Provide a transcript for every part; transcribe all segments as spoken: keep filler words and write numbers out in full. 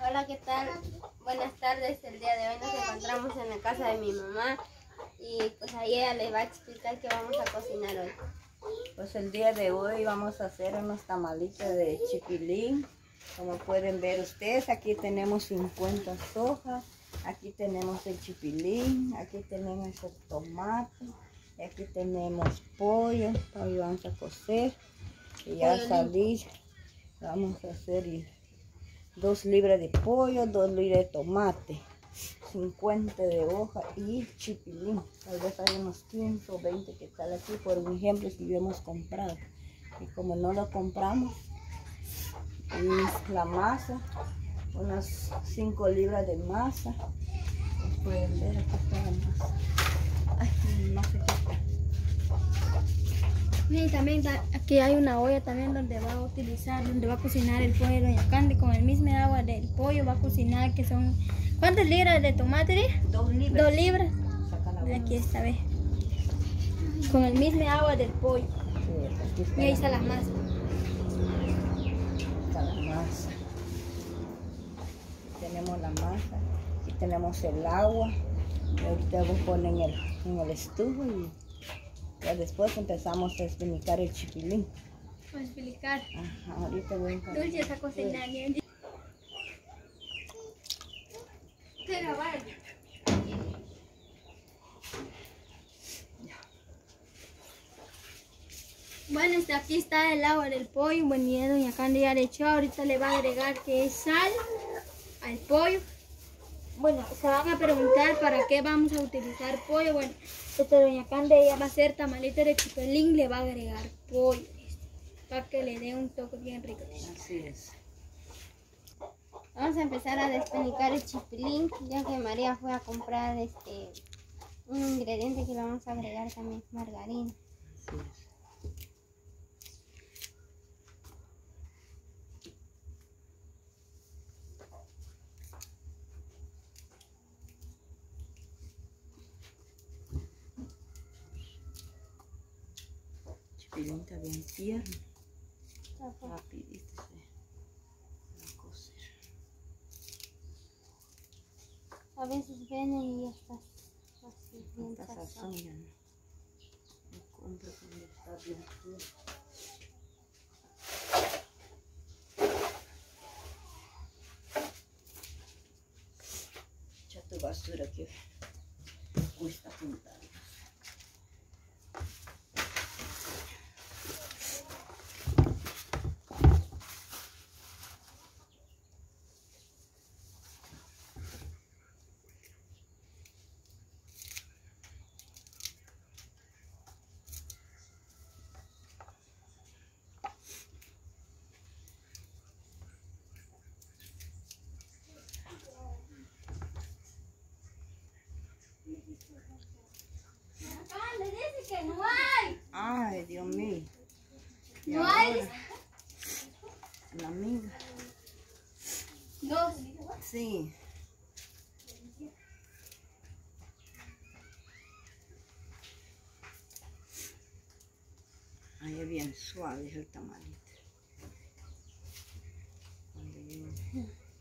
Hola, ¿qué tal? Buenas tardes. El día de hoy nos encontramos en la casa de mi mamá y pues ahí ella le va a explicar qué vamos a cocinar hoy. Pues el día de hoy vamos a hacer unos tamalitos de chipilín. Como pueden ver ustedes, aquí tenemos cincuenta hojas, aquí tenemos el chipilín, aquí tenemos el tomate, y aquí tenemos pollo, hoy vamos a cocer y ya salir, vamos a hacer dos libras de pollo, dos libras de tomate, cincuenta de hoja y chipilín. Tal vez hay unos quince o veinte que tal aquí, por un ejemplo, si yo hemos comprado. Y como no lo compramos, y la masa, unas cinco libras de masa. Como pueden ver, aquí está la masa. Ay, no sé qué está. Y también aquí hay una olla también donde va a utilizar, donde va a cocinar el pollo de doña Candy. Con el mismo agua del pollo va a cocinar, que son, ¿cuántas libras de tomate? Dos libras. Dos libras. Sácala. Aquí está, ve. Con el mismo agua del pollo. Sí, aquí está Y ahí la está la masa. Está la masa. Tenemos la masa. Aquí tenemos el agua. Y ahorita vamos a poner en el, en el estufa y ya después empezamos a espinicar el chipilín. Voy a explicar. Ajá, ahorita voy a Dulce está cocinando. Pero vaya. Bueno, este, aquí está el agua del pollo. Bueno, y doña Candy ya le echó. Ahorita le va a agregar que es sal al pollo. Bueno, se van a preguntar para qué vamos a utilizar pollo. Bueno, este doña Candy ya va a hacer tamalitos de chipilín, le va a agregar pollo, este, para que le dé un toque bien rico. Así es. Vamos a empezar a despenicar el chipilín, ya que María fue a comprar este un ingrediente que le vamos a agregar también, margarina. Así es. Chipilín está bien tierno, rapidito se va a cocer. A veces vienen y ya está así bien Esta sazón sazón. ya no, no compro cuando está bien tierno. Echa tu basura que cuesta juntar. Le dice que no hay. Ay, Dios mío. Y No hay. ahora, la amiga. Dos. Sí. Ahí es bien suave el tamalito. Cuando yo...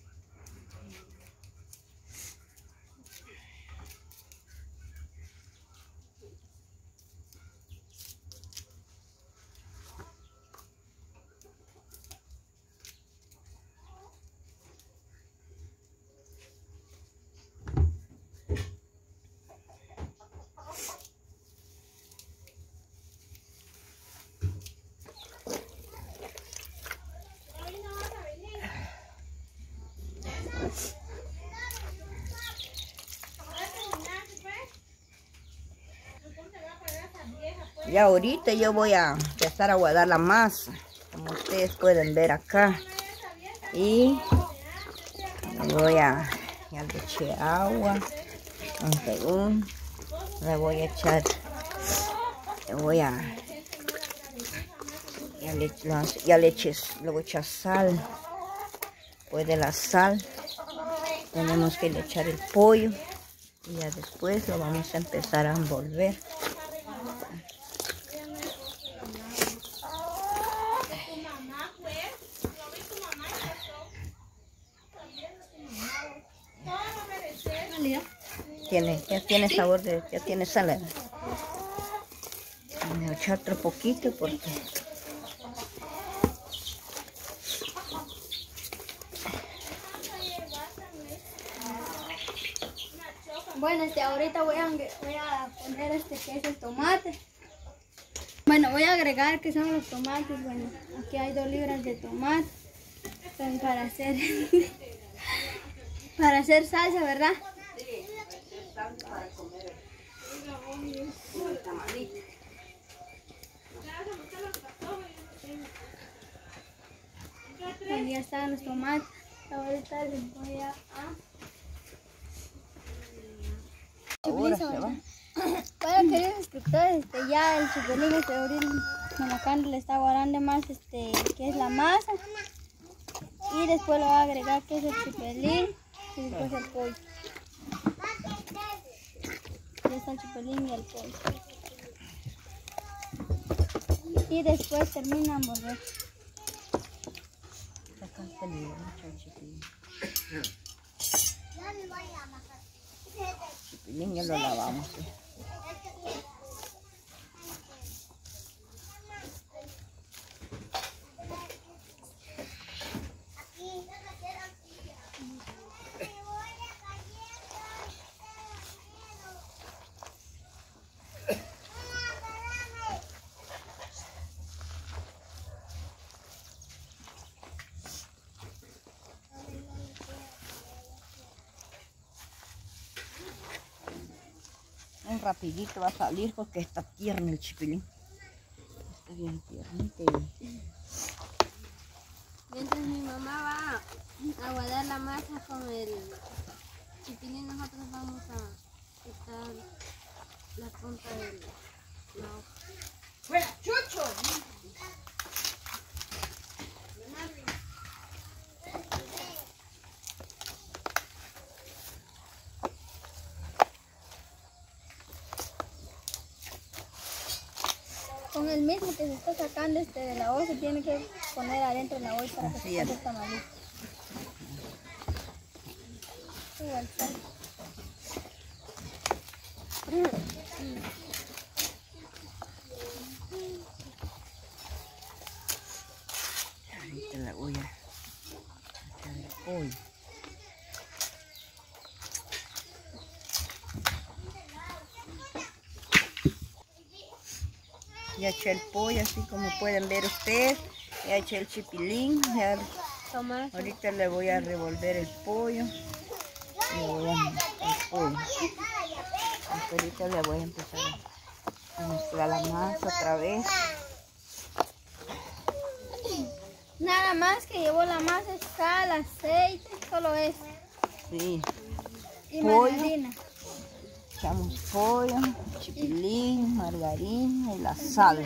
Ya ahorita yo voy a empezar a guardar la masa, como ustedes pueden ver acá. Y voy a, ya le eché agua, un segundo, le voy a echar, le voy a, ya le, ya le eché, le voy a echar sal. Después de la sal, tenemos que le echar el pollo y ya después lo vamos a empezar a envolver. salida. Tiene, ya tiene sabor de, ya tiene sal. Voy a echar otro poquito porque Bueno, este, ahorita voy a, voy a poner este que es el tomate. Bueno, voy a agregar que son los tomates. Bueno, aquí hay dos libras de tomate para hacer para hacer salsa, ¿verdad? sí, salsa para comer el tamalito. Ahí ya están los tomates. Ahorita les voy a... Ahora se va. Bueno, queridos suscriptores, este, ya el chipilín este, ahorita Mamacán le está guardando más este, que es la masa. Y después le va a agregar que es el chipilín y después el pollo. Ya está el chipilín y el pollo. Y después termina de envolver. Chipilín ya lo lavamos. ¿Sí? Un rapidito va a salir porque está tierno el chipilín. Está bien tiernito. Mientras mi mamá va a guardar la masa con el chipilín, nosotros vamos a quitar la punta del la hoja. ¡Fuera, chucho! Con el mismo que se está sacando este de la olla, se tiene que poner adentro de la olla para que Así se es. saque el tamalito. Igual sal. Ahorita la voy a echar el pollo. Ya eché el pollo, así como pueden ver ustedes. Ya eché el chipilín. Ya Tomate. ahorita le voy a revolver el pollo. Le voy a el pollo. Y ahorita le voy a empezar a mezclar la masa otra vez. Nada más que llevó la masa, es sal, aceite, solo eso. Sí. Y Pollo. margarina. Echamos pollo, chipilín, margarina y la sal.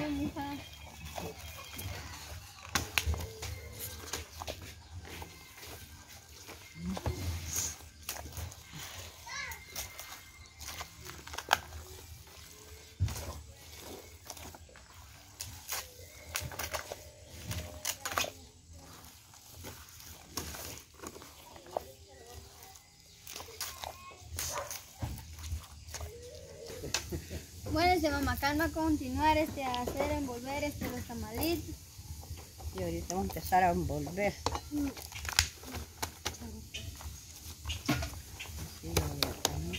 Bueno, este Mamacán va a continuar este, a hacer envolver este, los tamalitos. Y ahorita vamos a empezar a envolver. Así lo voy a poner.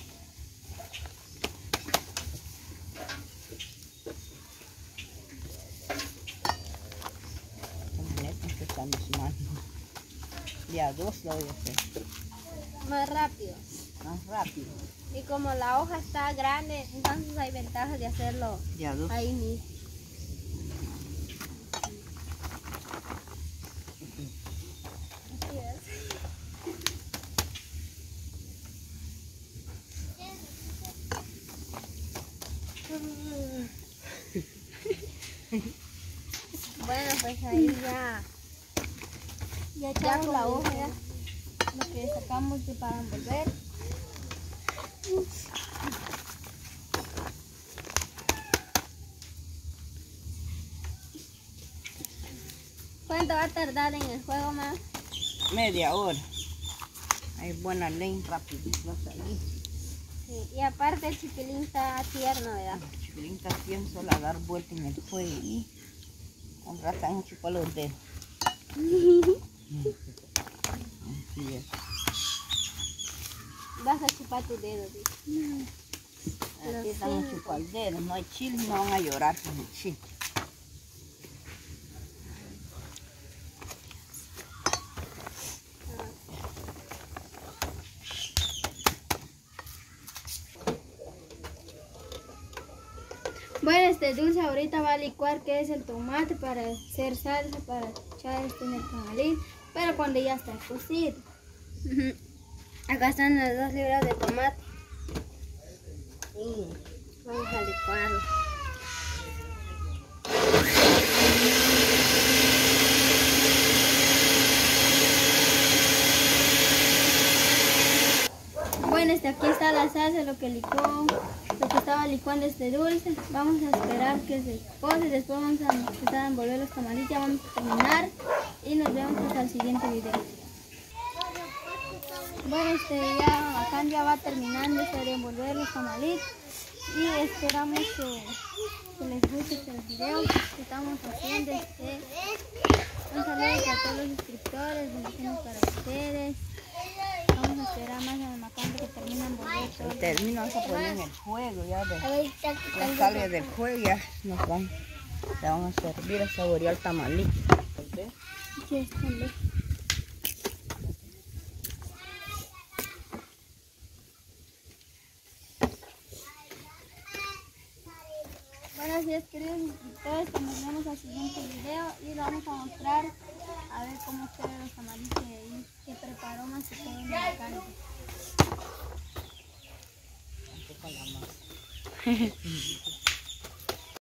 Como que estamos mal. De a dos lo voy a hacer. Más rápido. Más rápido. Y como la hoja está grande, entonces hay ventajas de hacerlo De a dos. ahí mismo. Así es. Bueno, pues ahí ya. Ya Ya echamos con la el- hoja, ya. Lo que sacamos de para envolver. ¿Cuánto va a tardar en el juego más? Media hora. Hay buena leña rápido. Va a salir. Sí, y aparte el chipilín está tierno, ¿verdad? El chipilín está bien solo a dar vuelta en el fuego y un rato han chupado los dedos. Así es. Vas a chupar tus dedos, dice. Aquí estamos chupando el dedo, no hay chile, no van a llorar con el chile. Bueno, este Dulce ahorita va a licuar que es el tomate para hacer salsa, para echar este en el tamalín, pero cuando ya está cocido. Ujú. Acá están las dos libras de tomate. Y vamos a licuarlo. Bueno, este aquí está la salsa, lo que licuó, lo que estaba licuando este Dulce. Vamos a esperar que se pose, después vamos a empezar a envolver los tamalitos, ya vamos a terminar y nos vemos hasta el siguiente video. Bueno, este ya acá ya va terminando este de envolver los tamalitos y esperamos que, que les guste este video que estamos haciendo. Este, un saludo a todos los suscriptores, bendiciones para ustedes. Vamos a esperar más a Macando que termina de envolver todo. Termino, vamos a poner en el fuego, ya, de, ya sale del fuego, ya nos van, ya vamos a servir a saborear el tamalito. ¿Okay? Sí, está bien. Bueno, así es, queridos suscriptores, que nos vemos al siguiente video y lo vamos a mostrar a ver cómo quedan los tamalitos que, que preparó más que todo en la carne. Un poco la masa.